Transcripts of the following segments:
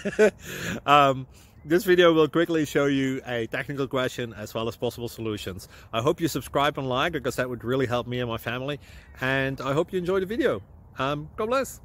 um, this video will quickly show you a technical question as well as possible solutions. I hope you subscribe and like, because that would really help me and my family. And I hope you enjoy the video. God bless.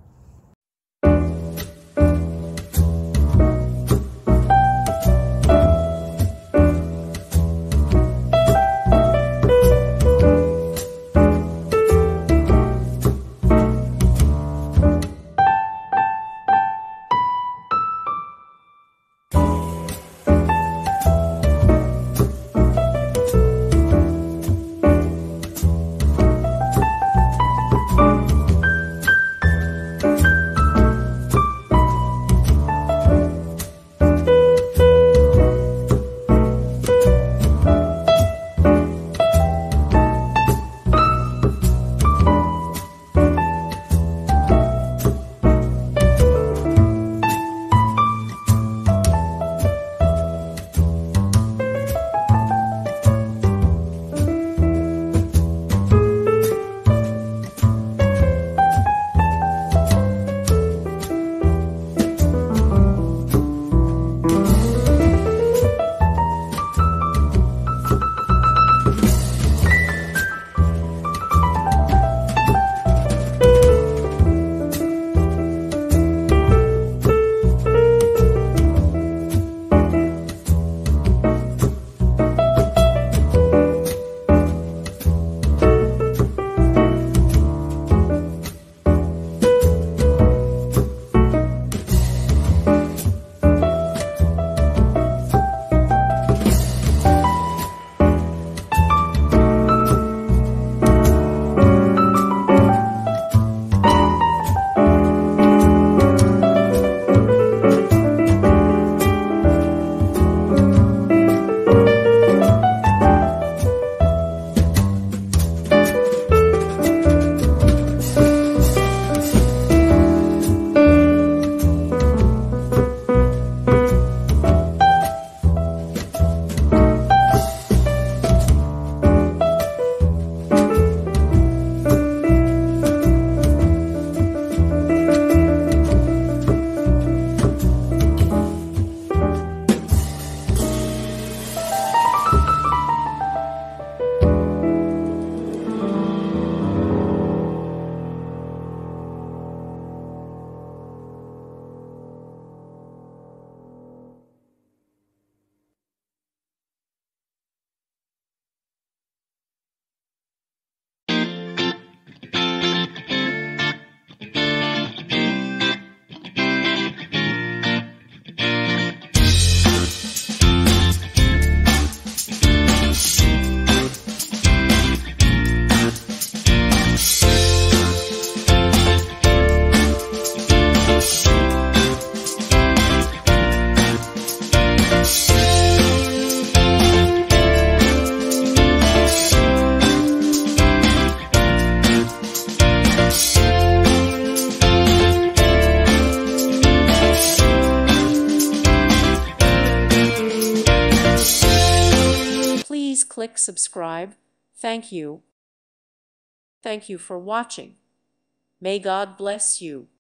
Please click subscribe. Thank you. Thank you for watching. May God bless you.